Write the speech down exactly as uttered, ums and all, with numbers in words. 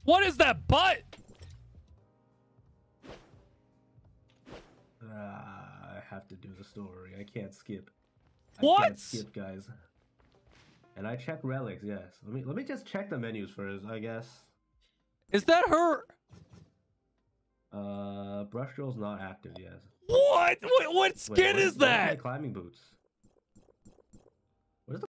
What is that butt? Uh, I have to do the story. I can't skip. What? I can't skip, guys. And I check relics. Yes. Let me let me just check the menus first. I guess. Is that her? Uh, brush drill's not active. Yes. What? What, what skin Wait, what, is what is that? my climbing boots?